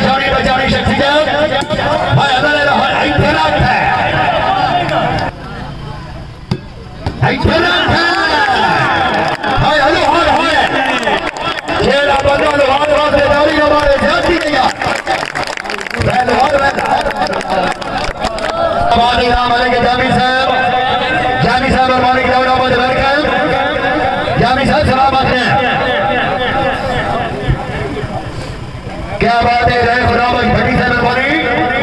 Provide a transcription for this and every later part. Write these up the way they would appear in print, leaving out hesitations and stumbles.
जानी बचानी शख्सियत हाय अल्लाह हाय इतराक है इतराक है हाय हेलो हाय हाय खेला बंदा लोहार वास्ते जारी हमारे जाती गया पहलवान हमारे नाम अलग जामी साहब हमारे ग्राउंड वेलकम जामी साहब सलामत हैं क्या बात है राय खुदावंद भट्टी साहब हमारी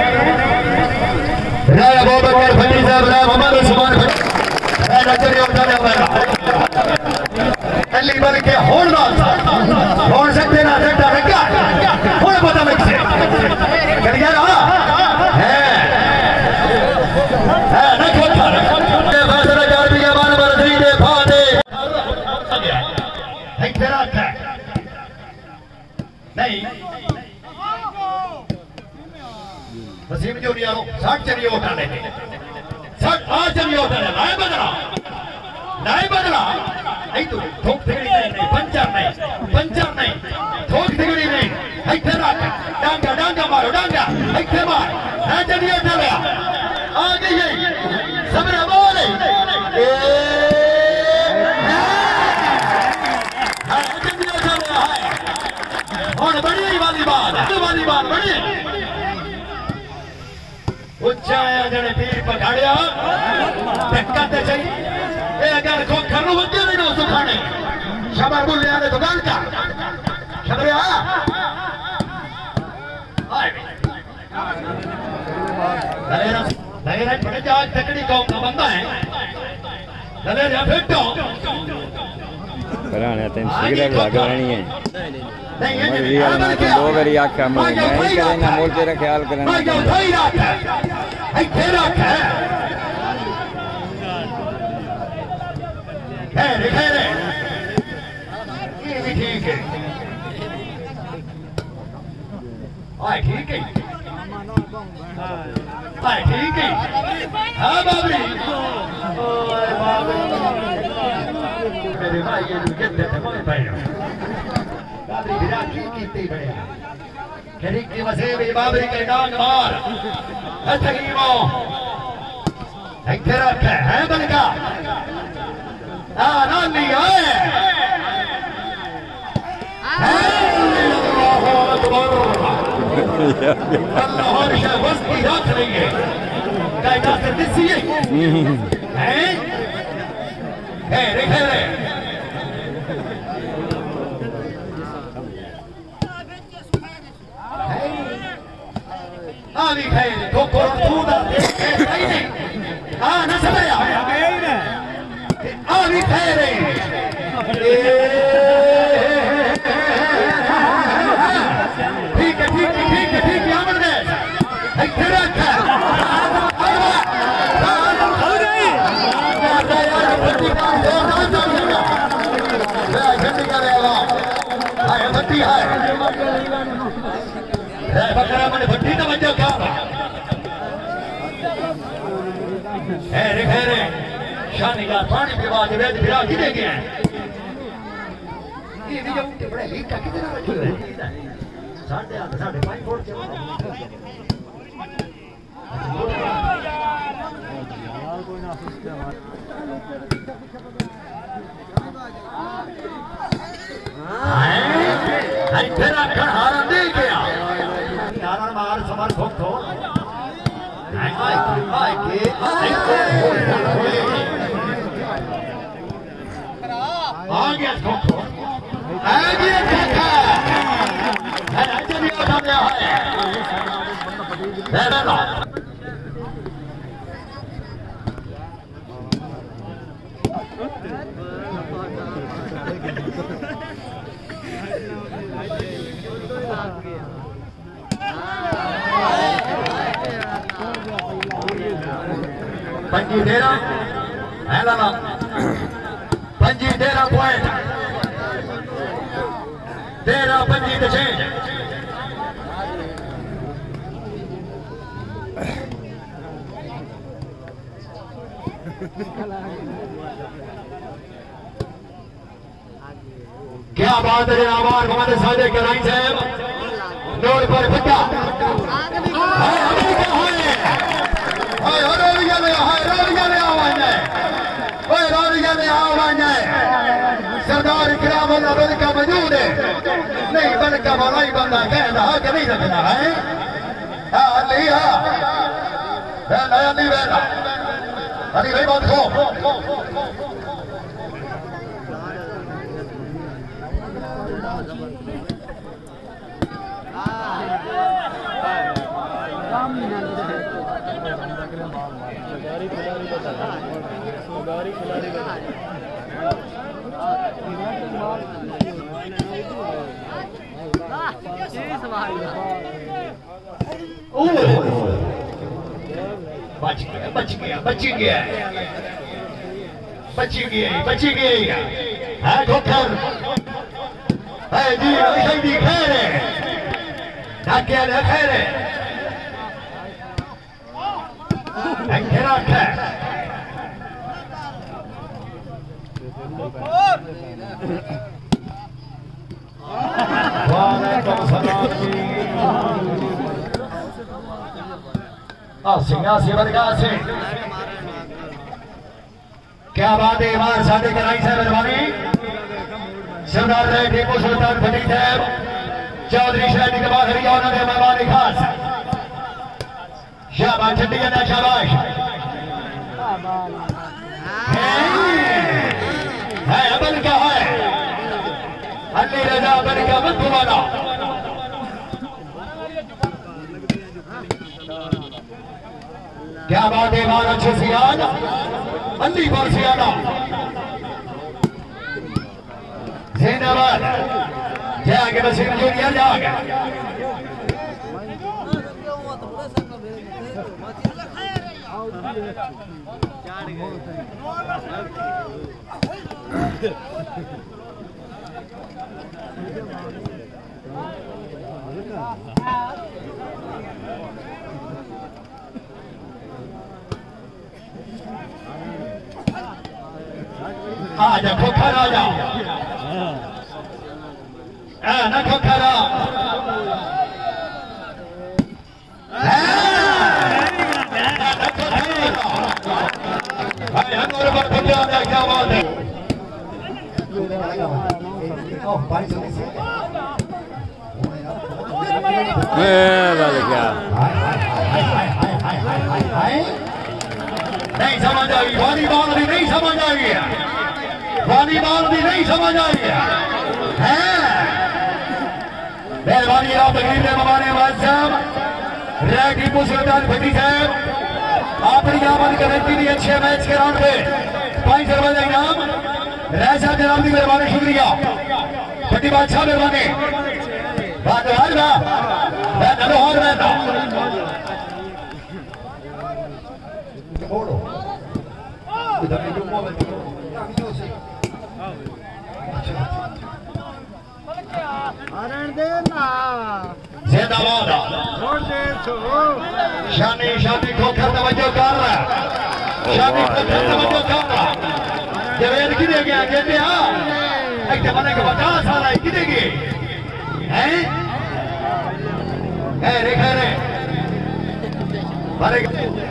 राय अबूबकर भट्टी साहब राय मोहम्मद उस्मान राय नजरिया उठाने वाला अली बल के होड़ सकते ना सकता रखा होड़ पता मुझसे कर गया ना है ना खोटा फैसला जार भी जवान बरसी दे फादे एक तेरा है नहीं वसीम जो नहीं आरो 60 चलिए उठाने 60 आज चलिए उठाने नहीं बदला नहीं तो ठोक ठिगड़ी नहीं पंचर नहीं ठोक ठिगड़ी नहीं एक तेरा डांगा मारो डांगा एक थे मार है चलिए उठा लिया आ गई सबरा बोले चलिए उठा लिया है और बड़ी वाली बात बड़ी उच्चाया जने पीर पखाड़िया धक्का ते चाहिए ए अगर को करनो वजे नहीं नो सुखाने शबर बोले आने दुकान का शबर आ आए दलेरा बड़े आज तकड़ी कौम का बंदा है दलेरा फिटो कराने तेन सिगरेट लगानी है मैं रियल में तो दो बारी आख्या मैं नहीं करेंगे मोल तेरा ख्याल करना खैर ये भी ठीक है आए ठीक है हाँ बाबरी मेरे भाई ये कहते थे कौन भाई बाबरी विराट की बड़े खरीक की वजह में बाबरी के डांग मार तकरीबो एक तेरा है बनका नानी आए अल्लाह और शहवत की रख रही है कायनात से दिसी है खैर आवी खैर तो कोरतूदा नहीं न समझ आया आवी खैर ठीक है आमन दे तेरा क्या भट्टी है बकरा मैंने भट्टी तो बच्चा क्या खैर शानी का पानी के बाद वेद फिरा गिरे गए ये भी जब बड़े लीक का कितना रखे हुए साढ़े 5 फुट तेरा हारा दे गया यार मार समर ठोक ठो आ गया ठोक ठो आ गया ठोका राज्य भी उठा गया है पंजी तेरा है लाला पंजी तेरा पॉइंट तेरा पंजी चेंज क्या बात है आभार मोहम्मद सादिक कराई साहब नोट पर फिक्का मौजूद है नहीं बनका वाला ही बंदा कहना कि नहीं रखना है लिया नया नहीं रहना अरे भाई बात हो बच गया बच गया बच गया बच गया बच गया है ठोकर है जी शहीदी खैर है ढाके ले खैर है अंखेरा खैर वालेकुम सलाम सिंगा से बदगा से क्या बात है बार शादी कराई साहब मेहरबानी सरदार रहे टीपू सुल्तान फटी साहब चौधरी शहर के बाद हरियाणा के मेहमान खास शाबाश ठंडी है शाबाश है अमल का है अली रजा अमल का मत वाला क्या बात है बार अच्छे सियान अली पर सियाना जिंदाबाद जाके बसीर जूनियर जाके आजा खोखर आजा ना खोखरा क्या बात है नहीं समझ आई वॉलीबॉल भी नहीं समझ आई वॉलीबॉल भी नहीं समझ आई है मेहरबानी आप तकरीब में हमारे साहब टीपू सुल्तान फटी साहब अपनी आमद गारंटी दी अच्छे मैच के राउंड में 5 रुपए का इनाम राय साहब जनाब की मेहरबानी शुक्रिया फटी बादशाह मेहरबानी बात हार ना मैं नलो हार रहता जिंदाबाद शानी शानी ठोकर तवज्जो कर रहा शानी ठोकर तवज्जो कर रहा जवेद किधे गया कहते हाँ एक जमाने के 50 साल है किधे गए हैं खैरे खैरे बारे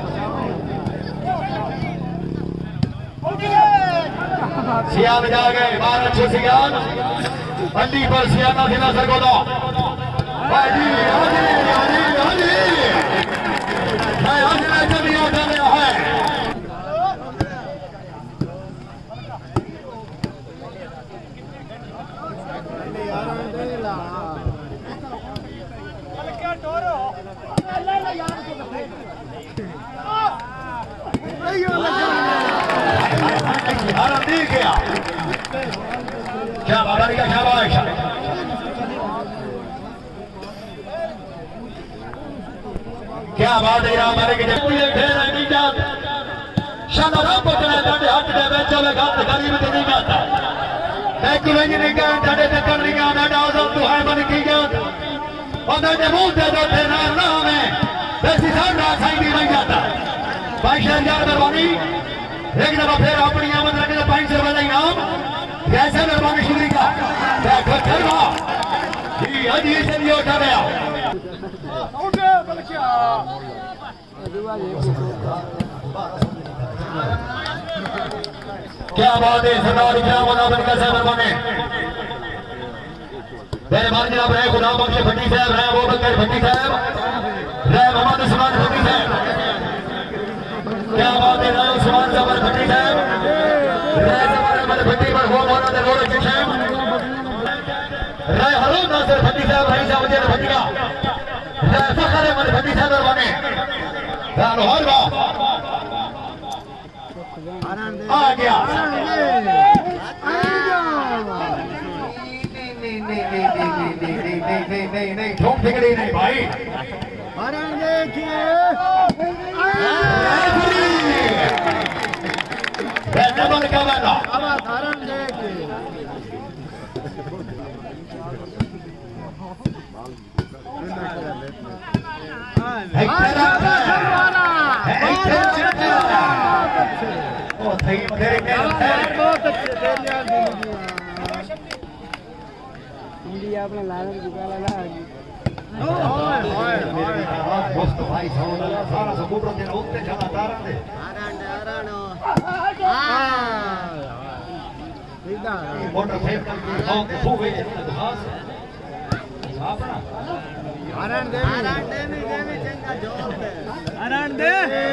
सियान जा गए 12 अच्छे सियान अंडी पर सियाना सिना सरगोदा हाजी हाजी हाजी हाजी मैं आज मैच नहीं उठा रहा है गया क्या बाबा क्या शाबाश क्या बात है हमारे के जब ये खेल है नहीं जाता शानदार पकड़ा डांडे हाथ दे बेचो में घात गरीब ते नहीं जाता मैं कुछ नहीं कहा डांडे ते कर नहीं आना डाउन तू है मन की जात और मैं मुंह दे दो थे ना में वैसी सारा साईं नहीं जाता 5000 मेहरबानी लेकिन अब फिर अपनी आमद रखे 500 रुपए का इनाम कैसे मेहरबानी शुक्रिया देखो करवा जी अजी से नहीं उठा गया क्या बात है सरदार क्या बना बनकर से मेहरबानी मेहरबान जनाब रहे गुलाम बख्श भट्टी साहब, रहे अबू बकर भट्टी साहब, रहे मोहम्मद उस्मान भट्टी साहब, क्या बात है, रहे उस्मान जबर भट्टी साहब, रहे जबर अहमद भट्टी पर वो मौलाना नूर साहब, रहे हरून नासिर भट्टी साहब, रही साहब भट्टिया, रहे फखर अहमद भट्टी साहब बने आ गया। नहीं ठोक ठिकड़ी नहीं भाई, डबल का बना इंडिया अपने लाने की गाला ला दोस्त भाई सारा समुद्र के उत्ते चला तारा दे मोटर फेंक के फू गई घास अपना हरण दे चंगा जोर दे हरण दे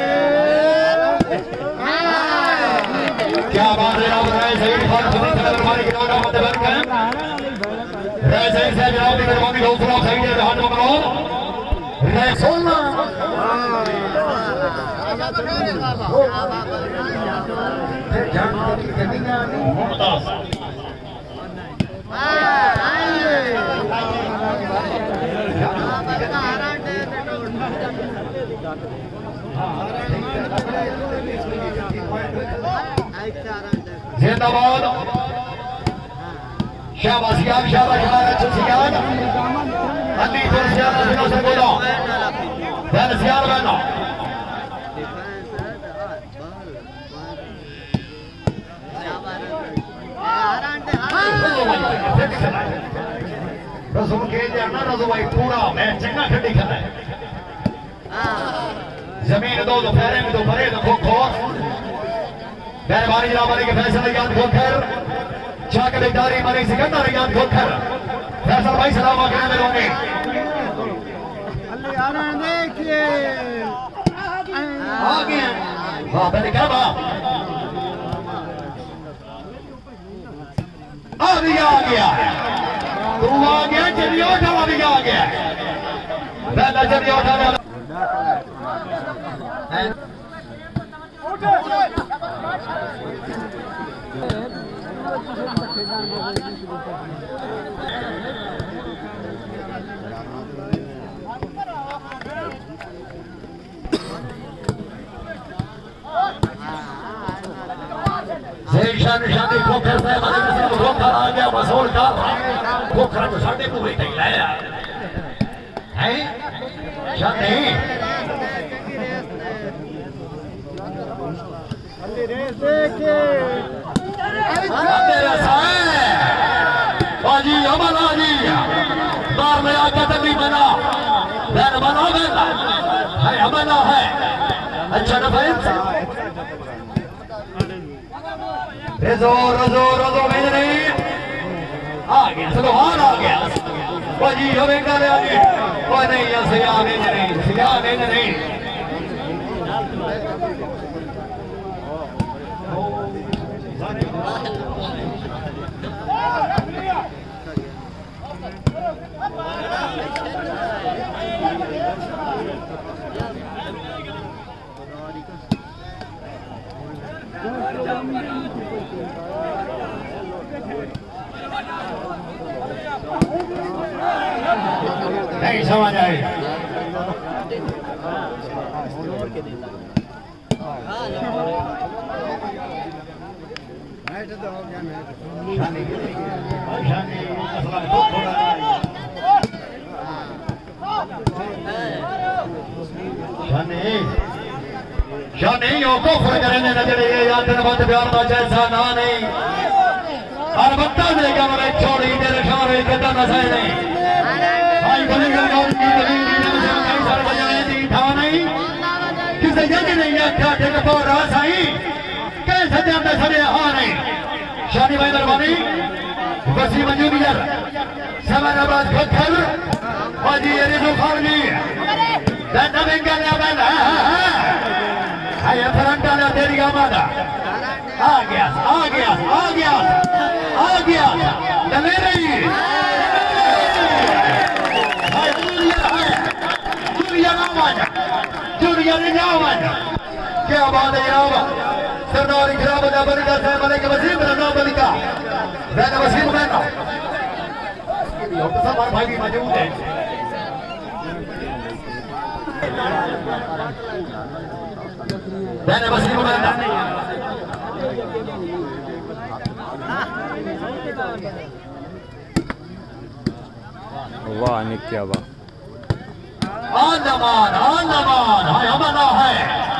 क्या बात है आप राय सही खान सुनी सरमानी के नाम मत बंद कर राय सही से जनाब की मेहरबानी हो सुना सही है हाथ पकड़ो राय सोना जिंदाबाद शाबाश यार शाबाश हमारा सियान अली पर सियान सुनो से बोलो बहन सियान बहनो रसूल के जाना रसूल भाई पूरा मैच चंगा खड़ी खड़ा है जमीन दो फेरे में दो भरे दो खो मेहरबानी जनाब के फैसल याद खोकर चाकलेदारी मनी सिकंदर याद खोकर फैसल भाई सलाम आखिर में लोगे अल्लाह यार देखिए आ गया वाह मैंने क्या बात अभी आ गया तू आ गया चलिए उठा अभी आ गया पहला चलिए उठा शादी खोखर से खोखर आ गया मसूल का खोखर तो साढ़े पूरे तक लाया है शादी बाजी अमल आजी बार में आकर तक नहीं बना बैन बना बैठा है अमला है अच्छा ना भाई रजो रजो रजो भेज रही आ गया चलो हार आ गया बाजी हमें कर आगे कोई नहीं यहाँ से आने नहीं नहीं समझ आए शानी को करेंगे नजरे याद मत प्यार का जैसा ना नहीं हर बत्ता देगा मेरे छोड़ी तेरे शारे कदा न सहे नहीं भाई बनेगा नहीं किसे जज नहीं आख्या ठीक पो रहा साई कैसे जाते सड़े हाँ नहीं शानी भाई मेहरबानी वसीम जूनियर समय नवाज पत्थर हाजी रिजू खानी dan nabengane abana haya farantala teri amada आ गया चले रही दुनिया ने नावाजा क्या बात है यावा सरदार खराब दा बलिका साहब मलिक वसीम रना बलिका बैन वसीम बैन ये तो सब भाई भी मौजूद है बैन वसीम बैन वाह नित्या वाह आंदमान हाय हमारा है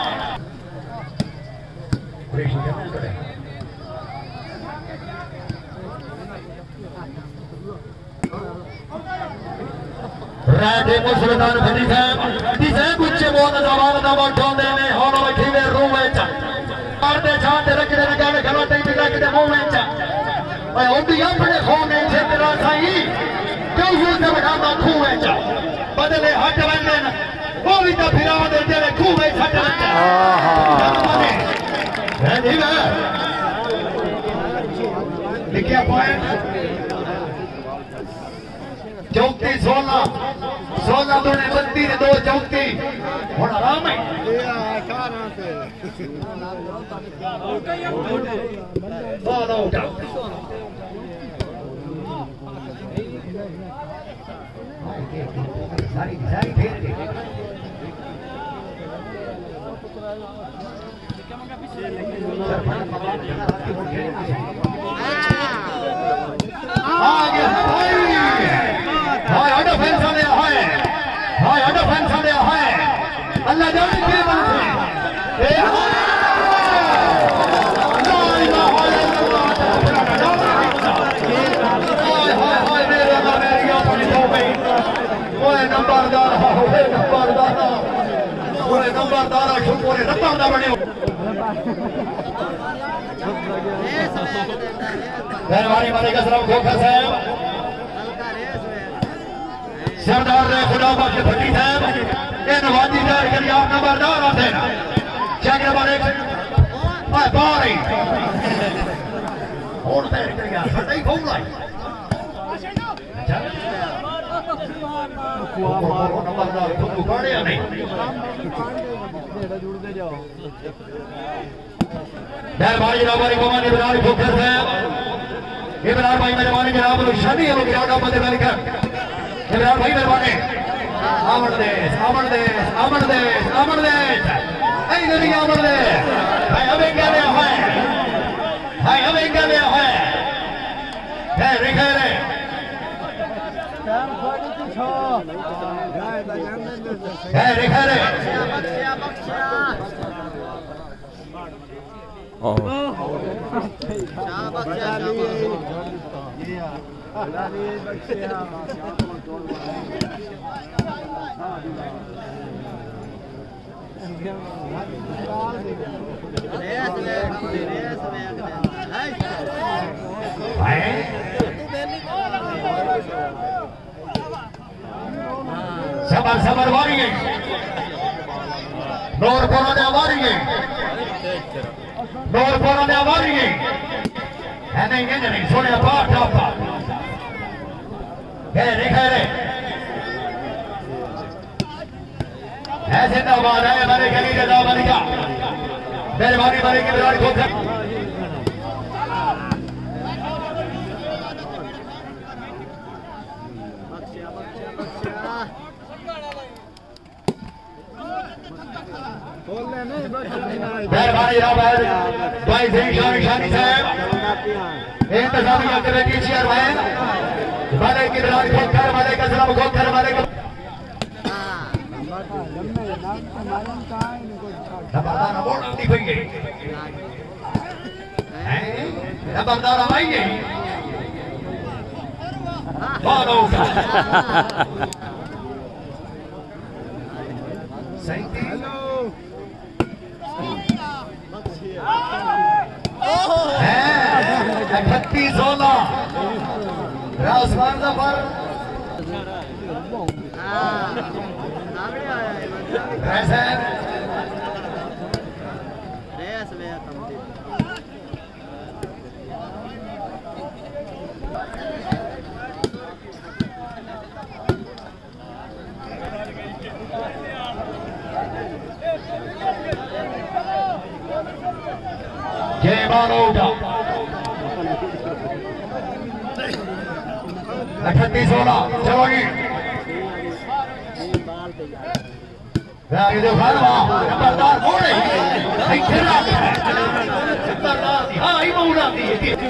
राधे मुसलमान भरी साहब उच्चे बहुत जवान दा ठोंदे ने होनो बैठे रूम में मारते छाते रखते लगाने घरोटे बिना के मुंह में भाई ओडी अपने खोने से तेरा साई क्यों से लगाता खूह में बदले हट बंदे वो भी तो फिरा दे तेरे खूह में छट है लिखिया पॉइंट 34 16 तो ने 32 ने 2 34 हुन आराम है ऑल आउट सारी खेल अल्लाह जाने के नंबरदार शुक्र रब्बा दा बने मेहरबानी वाले कसरम खोखर साहब सरदार ने खुदा बख्श भट्टी साहब ये नवाजी दार के आप नंबरदार आते हैं चेक नंबर 1 हाय बारी और पैर कर गया फटाई फोन लाई नंबरदार तुम पड़े या नहीं मेहरबानी जनाब वाली कमानी इब्राहिम खोखर साहब इब्राहिम भाई मेहरबानी जनाब शादी है गिराना बंदे वाली कर इब्राहिम भाई मेहरबानी आमन देश ऐ दुनिया आमन देश भाई हमें क्या ले है रिखरे सबर वारी है नौर पुराने वारी है नहीं सोने पाठ आपा खैरे ऐसे जिंदाबाद है हमारे गली जिंदाबाद का मेहरबानी वाले की विराट खोखर मेहरबानी भाई शानी साहब इंतजामिया कमेटी चेयरमैन वाले की विराट खोखर वाले का सलाम खोखर वाले का नंबरदार वोट दी गई नंबरदार आई है फॉलो सही 38-16 राजमान जफर ऐसे Game on over. 38-16 चलो जी ये जो खालवा नंबरदार मोड़े भाई खेला हां ये मोड़ा दी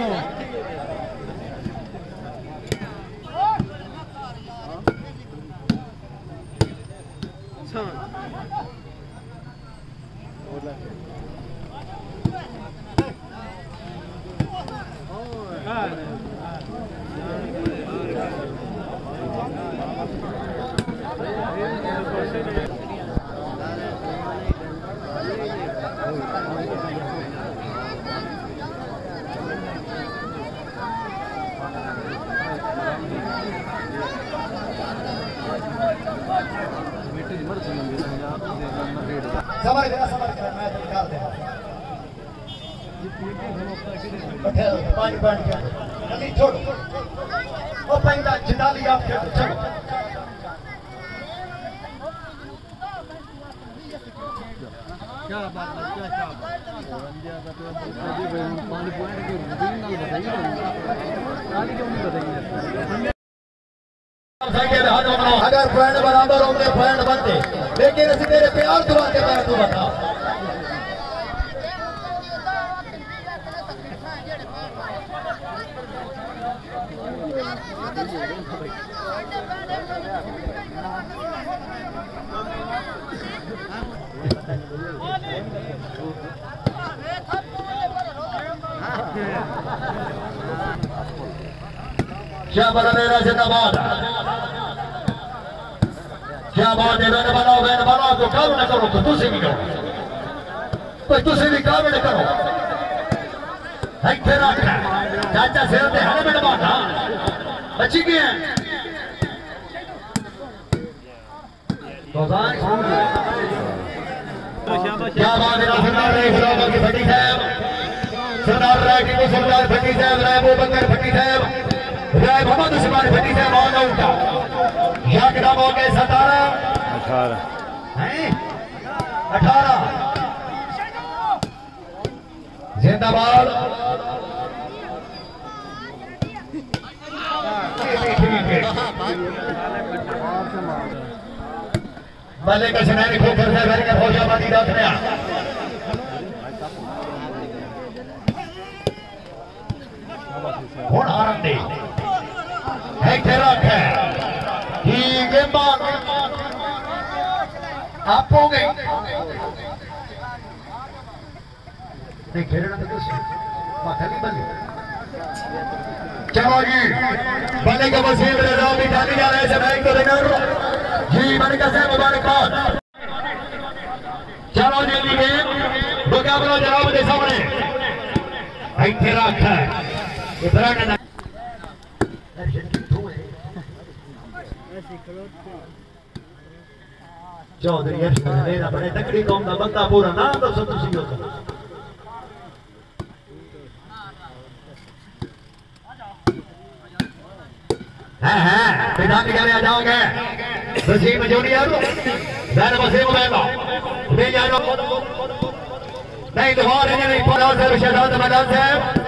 सबर मैं तो निकाल दे बैठे पानी बैठ के जल्दी छोड़ वो पैंदा जिंदा लिया फिर चलो क्या बात है क्या पानी पूरी की रूटीन ना बताइए गाली क्यों नहीं बताइए अगर पॉइंट बराबर होंगे पॉइंट बनते लेकिन इसी मेरे प्यार दुआ के मैं तू बता क्या बना मेरा जिंदाबाद क्या बात है मैंने बनाओ तो काम न करो तो तुझे भी करो तो तुझे भी काम न करो फिर चाचा सिर पे हरे में बात बची की है तो क्या बात है सरदार की फटी साहब सरदार राय की सरदार फटी साहब राय वो बंकर फटी साहब राय मोहम्मद उस्मान फटी साहब ऑन आउट क्या नाम हो गए 17 18 जिंदाबाद बल्ले का शनानी खोकर से घर का फौजाबादी दाखिला कौन आराम दे है तेरा है ही गेम बात आप हो गई नहीं खेलना तो कुछ खाली बल्ले चलो जी बल्ले का वसीम रजा भी डाली जा रहे हैं बैंक को लेकर जी मलिका साहब मुबारकबाद चलो जल्दी गेम मुकाबला जनाब के सामने तेरा है इब्राहिम चौधरी मेरा बड़े तकड़ी कौम का बंदा पूरा नाम तो सब तुसी हो मैदान निकाले आ जाओगे वसीम जूनियर दैन वसीम बैठो ले जाओ नहीं दोबारा नहीं पड़ा से शहजाद मैदान से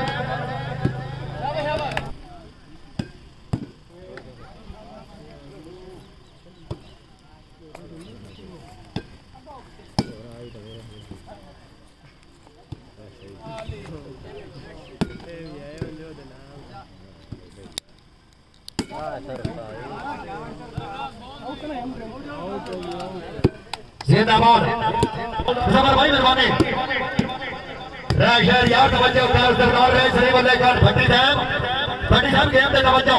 जिंदाबाद जबर भाई मेहरबानी राशर यार तवज्जो कर सरदार रहे सही बल्ले कर भट्टी साहब गेम पे तवज्जो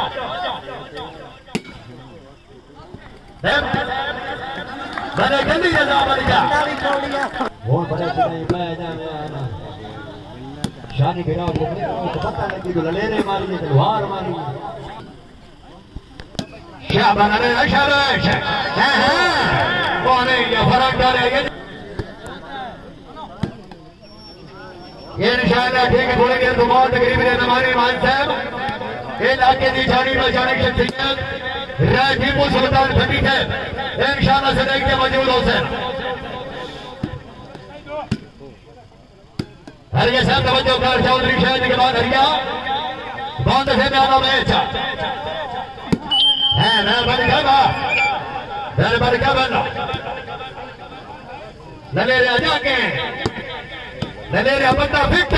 मैंने जल्दी जल्दी बन गया बहुत बड़े मैं जाना शानी गिराओ तो पता नहीं कि लेने मारी तलवार मारी شعبان على شرش وعلي فرق عليه इंशाअल्लाह ठीक है थोड़ी देर तो बहुत तकरीबन हमारे मान साहब इलाके की जानी बचाने की शख्सियत टीपू सुल्तान फटी है इंशाअल्लाह सदैव के मौजूद हो सर हरिया साहब तवज्जो कर चौधरी शाहिद के बाद हरिया बहुत दफे में आना मैच है मैं बरकबा नले राजा के नलेरिया बंदा फिट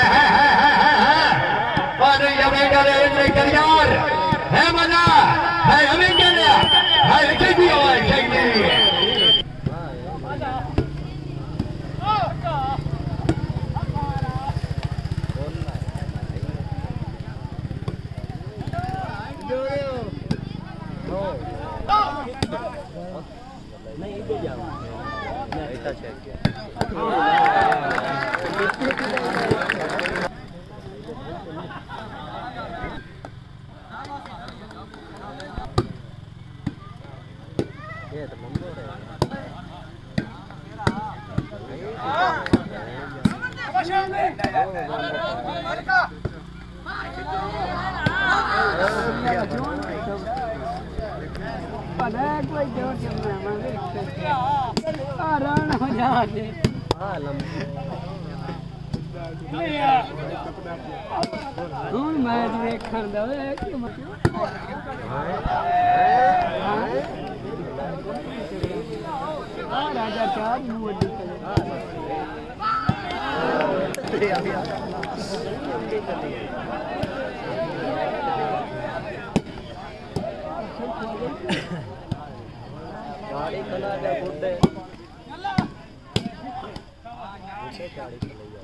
और यमे करे इतने करियार है मना है हमें क्या है खेती हो खेती नहीं इधर जाओ नहीं ऐसा चेक किया ये तो मंदोर है कोई जोर हो जाते मैच देखण दे राजा चार गाड़ी चला के बुड्ढे गाड़ी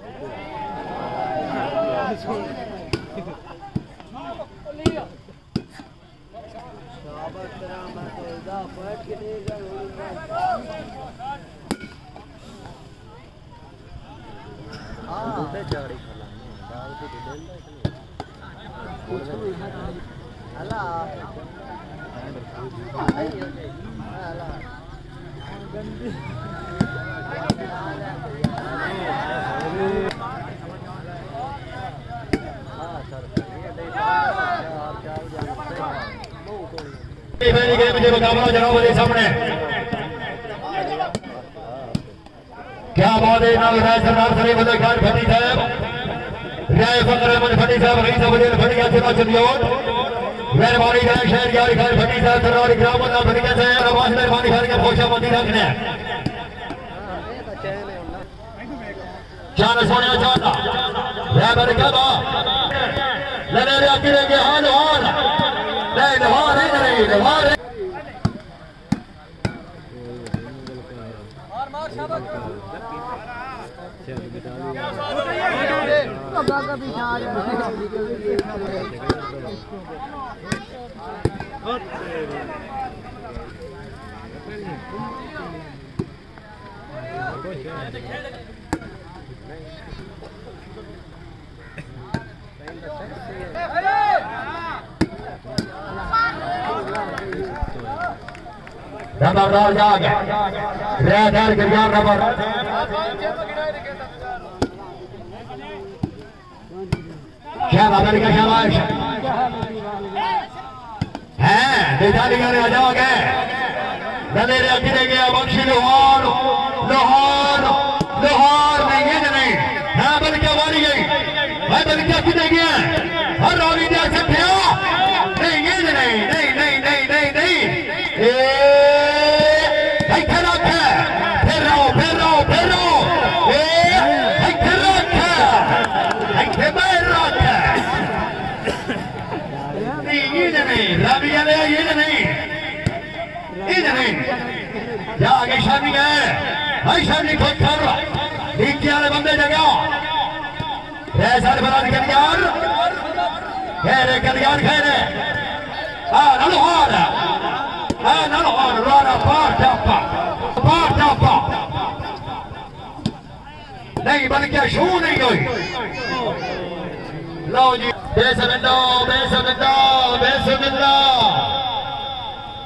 मुझे मुकाबला जनाब मेरे सामने क्या बात है नाम राय सरदार सलीम अली खान फटी साहब राय फकर अहमद फटी साहब रईस वजीर फटिया जिला चंदियोट मेहरबानी राय शहर यार खान फटी साहब सरदार इकराम अल्लाह फटिया साहब नवाज मेहरबानी खान के खोशा मंदी रखने जान सोनिया चाहता राय बरकबा लड़े आखिर के हाल हाल नहीं नवार नहीं नवार नंबरदार जाग रेडर गिरयार नंबर क्या बाबर का शाबाश है बेचारियां ने आ जाओगे नलेरे अकेले गया बख्शी लोहार लोहार लोहार नहीं है नहीं है बल्कि वाली गई है बल्कि अकेले गया हर रोली दे सकते हो नहीं है नहीं नहीं नहीं नहीं नहीं नहीं आगे शादी है भाई शादी खुद कर नीचे वाले बंदे जगह ऐसा बना कल्याण खेरे कल्याण खेरे नलहार राना पाटा नहीं बल्कि शू नहीं हुई लो जी बेसमिल्लाह बेसमिल्लाह बेसमिल्लाह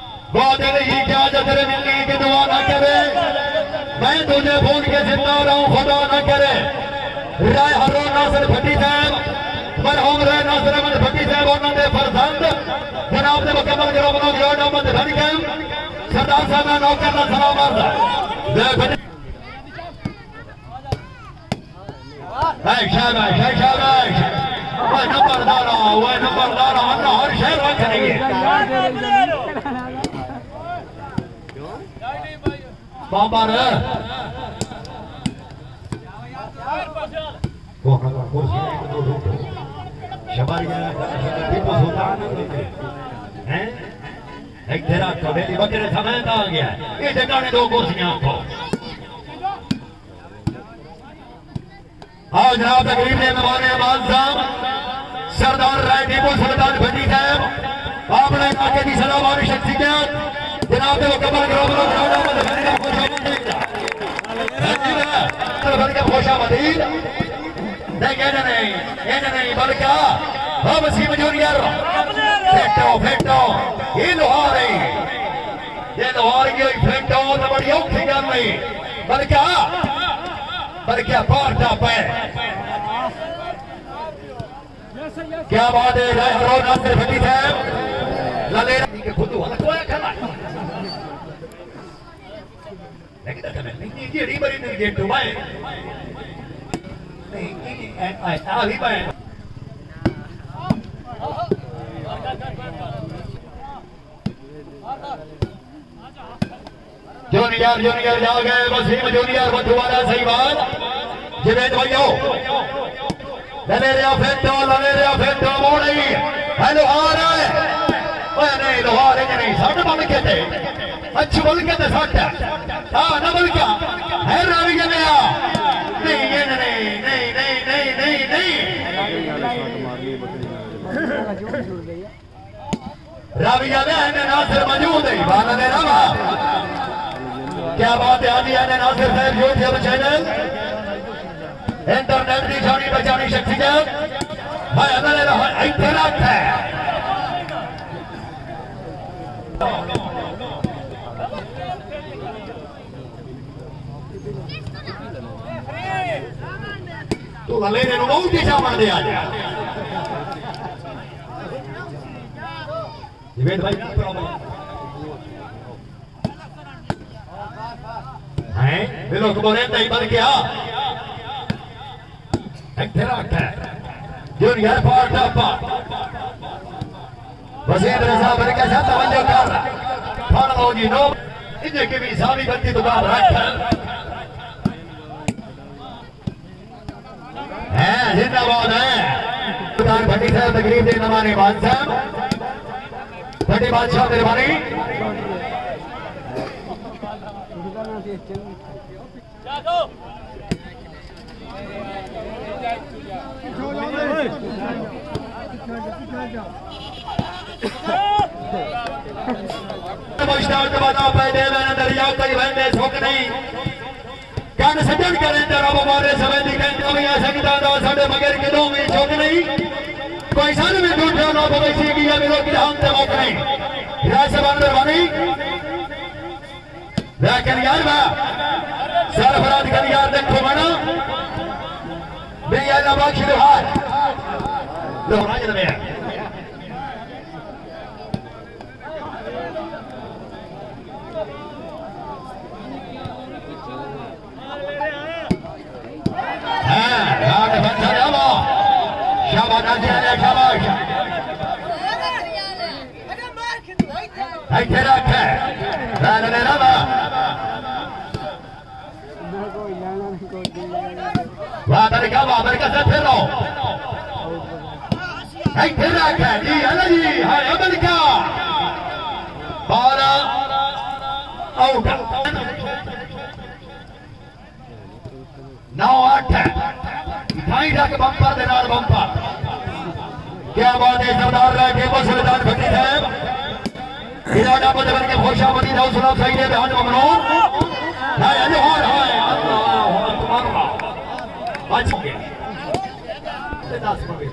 बात नहीं क्या तेरे मिलने की दुआ न करे मैं तुझे फोन के जिंदा रहूं खुदा न करे राय हरो नासिर भट्टी साहब मरहूम राय नासिर अहमद भट्टी साहब उन्होंने फरजंद जनाब ने मुकम्मल गिरोह ग्राउंड अहमद भट्टी साहब सरदार साहब ने नौकर का सलाम अर्ज शाबाश शाबाश वह नंबरदार अन्ना हर शहर रख देंगे बाबर एक तेरा कबेली बकरे समय आ गया ये जगह ने 2 कुर्सियां को आओ जनाब तकरीब में मेहमान अहमद साहब सरदार राय टीपू सुल्तान भट्टी साहब आपने इलाके की सलाहवार शख्सियत जनाब ने मुकम्मल खुशामदीद नहीं बल्कि हाँ वसीम जूनियर फेटो ये लोहार की फेटो तो बड़ी औखी गल नहीं बल्कि पार टाप है क्या बात है राय हरो नासिर भट्टी साहब लले के खुद हलकोया खला लेकिन नहीं ये री बड़ी नहीं गेट बाय नहीं अभी बाय जूनियर जा गए वसीम जूनियर बधुवाला सही बात जिवेद भाइयों ललेरिया फेंटो मोड़ी है लोहार है नहीं लोहार नहीं सट बन के थे अच्छी बोल के थे सट हाँ न बोल क्या है रावी के नया नहीं राविया में नासिर मौजूद है बाला ने रवा क्या बात है आदि नासिर साहब यूट्यूब चैनल इंटरनेट की जानी बचानी शख्सियत भाई इतराक है तो लेने नु बहुत ही सामान दे आज जिवेद भाई क्या प्रॉब्लम है लोग बोले नहीं बन गया जूनियर पार्ट वसीम रजा बरका साहब तवज्जो कर फड़ लो जी नो इन्हें के भी सामी बनती दुकान रख है जिंदाबाद है दुकान भट्टी साहब तकरीब दे नमाने बादशाह भट्टी बादशाह मेहरबानी दरिया कई बहने सुख नहीं कन सजन करें रब मारे समय दिखाई सकता साढ़े मगर किलों में चुक नहीं कोई सन भी झूठा ना भविष्य की मिलो कि हम से मुक नहीं राजसभा मेहरबानी कलियार सरफराज कलियार देखो मना बेया नवाज लोहार लोहार में शाबाश वाह का फिर लो जी है जी हाय अमेरिका 12 आउट 9-8 ढाई रख बंपर दे नाल बंपर क्या बात है सरदार राय टीपू सुल्तान भट्टी साहब इरादा बदल के खुशामदी हौसला सही है बहन ममनून हाय जोहर हाय अल्लाह अकबर बच गया 10 मिनट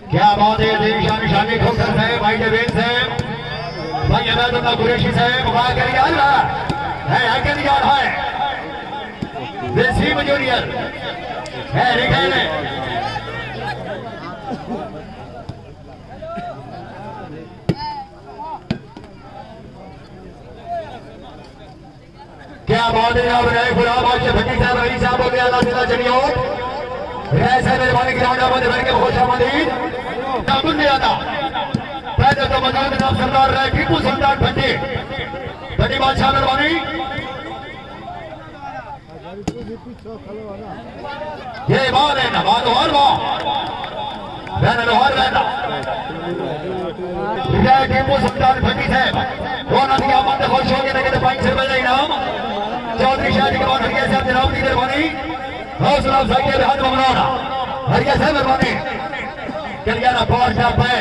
क्या बात है देशान शानी खोकर साहब भाई देवेंद्र साहब भाई अहमदुल्लाह कुरैशी साहब वहां कर यार है कर यार है वसीम जूनियर है रिखाने क्या बात है अब रहे गुलाब आज भट्टी साहब रही साहब हो गया अल्लाह जिला चलियो राय साहब मेहरबानी ग्राउंड में भर के खुशामदीद काबुल नहीं आता पहले तो मौजूद नाम सरदार रहे टीपू सुल्तान भट्टी भट्टी बादशाह मेहरबानी ये बात है ना बात और रहना टीपू सुल्तान भट्टी साहब दोनों की आमद खुश हो गए तो 500 रुपए इनाम चौधरी शादी के बाद हरिया साहब जनाब की मेहरबानी हौसला अफजाई के हाथ में बनाना हरिया साहब मेहरबानी कलियाना पावर शॉप है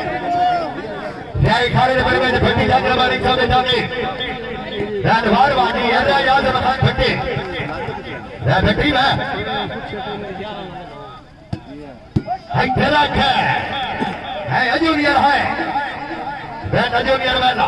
जय खाली ने बड़े में भट्टी जाकर हमारी साहब जाने धन्यवाद वाणी है याद मकान भट्टी भट्टी में तेरा है अजूनियर है अजूनियर वाला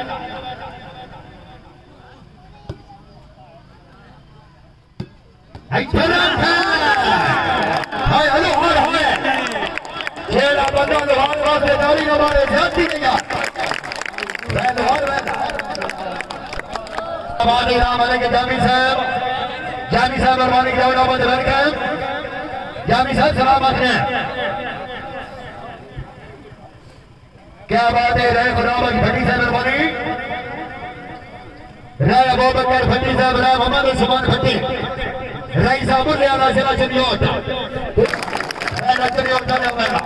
जामी साहब मेहरबानी जामी साहब सलामत हैं क्या बात है राय खुदावत भट्टी साहब मेहरबानी राय अबू बकर भट्टी साहब राय मोहम्मद उस्मान भट्टी राय साहब ने आला जिला चनियोट राय चनियोट ने वाला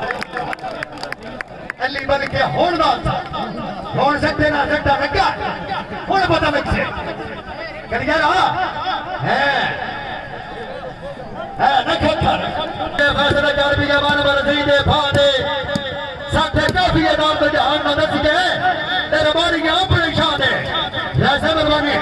अली बन के होड़ सकते ना सकता लगा होड़ पता मिक्से कर गया है नखोथर फैसला कर भी जवान बरसी दे फादे साथे काफी नाम तो जहान न दस के तेरे बारी यहां पर निशान है जैसे मेहरबानी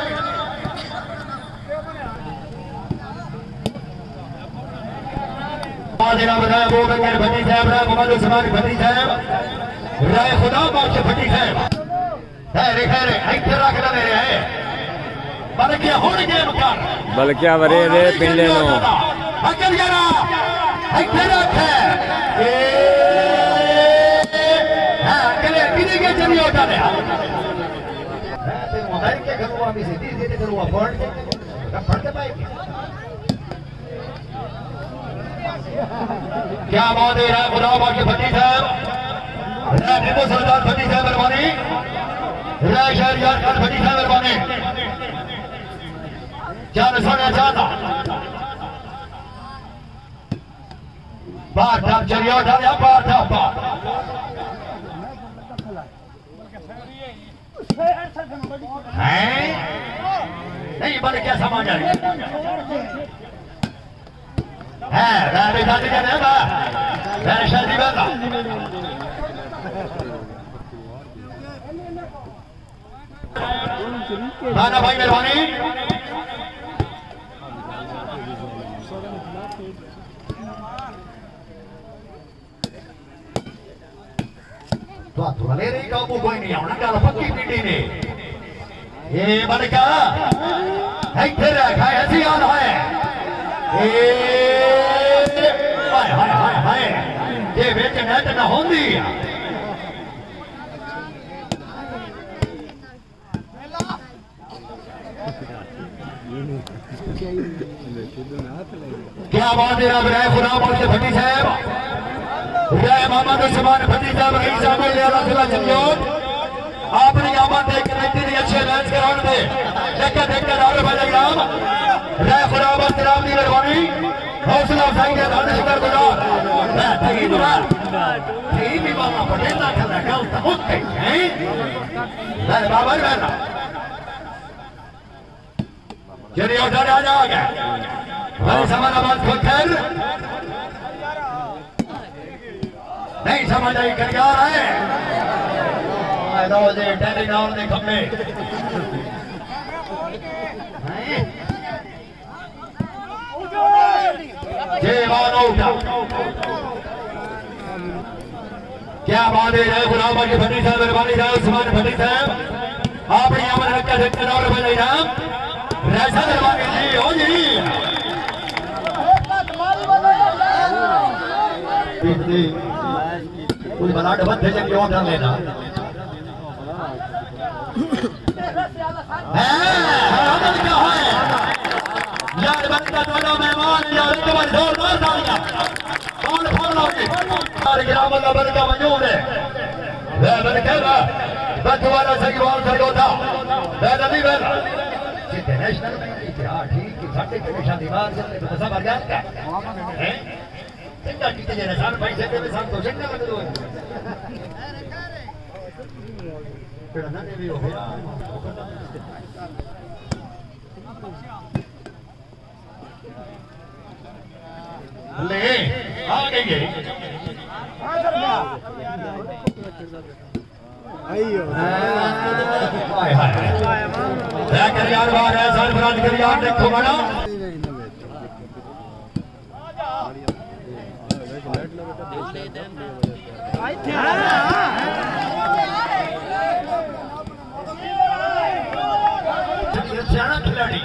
जनाब राय अबू बकर भट्टी साहब राय मोहम्मद उस्मान भट्टी साहब राय खुदा बादशाह भट्टी साहब है खैर इधर रखना मेरे है बल्कि होड़ के मकान बल्कि वरे दे पिंडे नो अकल जरा इधर रख ए हां अकल किने के चली उठा ले ते मोबाइल के घरवा में से धीरे धीरे घरवा फड़ के भाई क्या बात है राय खुदा बादशाह भट्टी साहब राय टीपू सुल्तान भट्टी साहब मेहरबानी राय शहरियार खान भट्टी साहब मेहरबानी क्या सोना चाहता बात आप चलिए उठा लिया बात है नहीं बड़े क्या समाज है राय शादी का देगा राय शादी वाला खाना भाई मेहरबानी तो ले रही काबू कोई नहीं आना कल पक्की पीटी ने ये बड़का है फिर खाए ऐसी याद है हाय हाय हाय हाय ये बेच नेट ना होंदी क्या बात है अब राय खुदा बादशाह भट्टी साहब राय मोहम्मद उस्मान भट्टी साहब रही साहब ले आला जिला चनियोट आपने आमद एक व्यक्ति ने अच्छे लैंस ग्राउंड में देखकर देखकर और बजे ग्राम राय खुदा बादशाह की मेहरबानी हौसला अफजाई के साथ शुक्रगुजार मैं थी भी बाबा पटेल ना खेला गया तो ओके हैं मैं बाबा रहना चलिए उठा आ जाओगे हमारे समानाबाद खोकर नहीं समझ आई कर जा रहा है टेलीग्राम ने खम्बे क्या बात है गुलाम की भट्टी साहब मेहरबानी साहब उस्मान भट्टी साहब अपनी अमन रखा सकते और बजाई राम रैसा मेहरबानी जी हो जी कोई बना डबल थे जब क्यों डाल लेना है अमन क्या है यार बनता दोनों मेहमान यार तुम्हारी जोरदार तालियां कौन फोड़ लोगे यार गिराम अल्लाह बरका मौजूद है वे बरका बदवाला सही वाल सरगोता वे नबी वे इंटरनेशनल हां ठीक है घाटे के निशान दीवार से तो सब आ गया है चिंता की तेरे निशान पैसे के साथ तो चिंता मत दो फिर ना भी हो गया ले आ गई अयो हाय हाय कर यार बार है सरफराज कर यार देखो बड़ा सियाना खिलाड़ी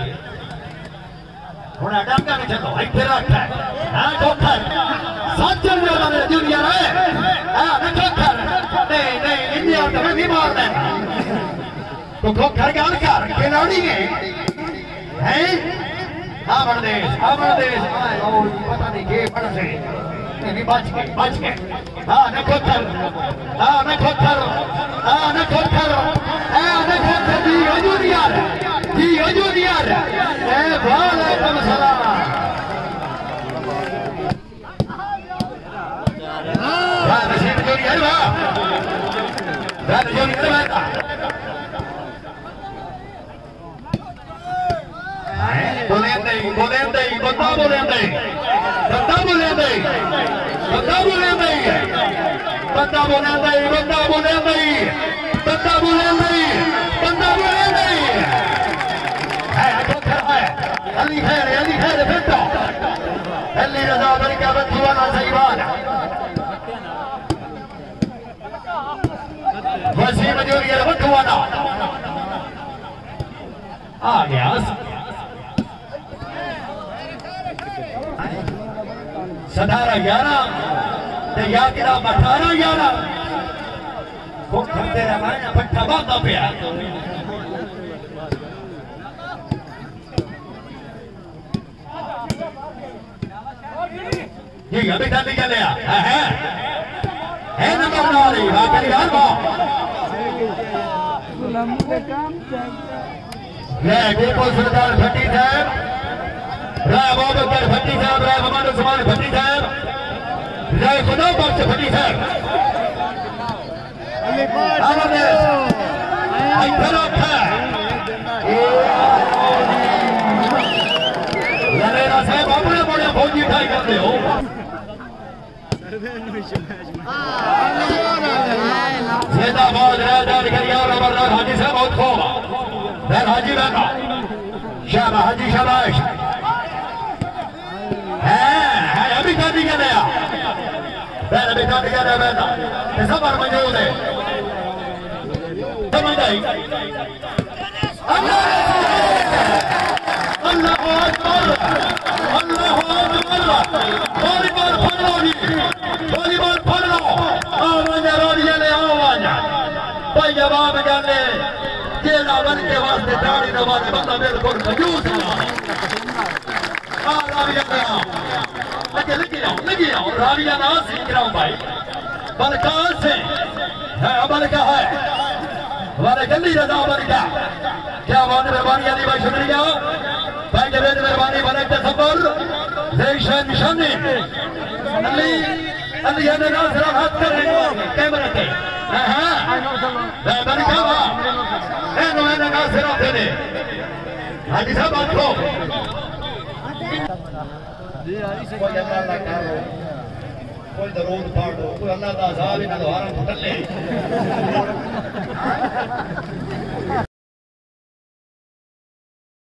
हुन अटका नहीं चलो इधर रखा हां ठोकर साचर जो वाले दुनिया है हां न ठोकर नहीं नहीं इंडिया तो नहीं मारना तो ठोकर गाल कर खिलाड़ी है आमन देश और पता नहीं के पड़ से नहीं बच के हां न ठोकर जी हजूर यार ए वालेकुम सलाम वाह नसीब जोड़ी है वाह जोड़ी है बोलेंदे बंदा बोलेंदे अली खैर फिरता अली रजा बरका बदवाना सहीवान वसीम जोरिया बदवाना आ गया सदारा 11 ते या किरा 18 को खंदे रमाना पट्टा बांधा पिया ये अभी डाली चले है नंबर वाली बाकी यार वो ये गोपाल सरदार भट्टी साहब राय अबूबकर भट्टी साहब राय मोहम्मद उस्मान भट्टी साहब राय खुदा बख्श भट्टी साहब इधर रखा ललेरा साहब अपने बड़े फौजी ठाई करते हो जिंदाबाद राजदार करिया और अमरनाथ हाजी साहब बहुत खूब बैल हाजी बैठा शाबाश हाजी शाबाश है अभी शादी कर लिया बैल अभी शादी कर लिया बैठा सब पर मौजूद है समझ आई अल्लाह अकबर वॉलीबॉल फड़ लो आवाजा रोड़िया ले आवाजा भाई जवाब गाने जेला बन के वास्ते दाढ़ी दबाने बंदा बिल्कुल खजूस लगी रहा राविया ना सीख रहा हूँ भाई बलका से है बलका है हमारे गली रजा बलका क्या बात है मेहरबानी अली भाई शुक्रिया भाई जवेद मेहरबानी बने तसब्बुर जैशन निशानी अली ने ना सिर्फ हाथ कर कैमरे पे हां बड़ी खावा ए नो ने ना सिर्फ दे हाजी साहब आखो जी आई से कोई अल्लाह का करो कोई दरूद पढ़ो कोई अल्लाह का अज़ाब इन द्वारा फुटले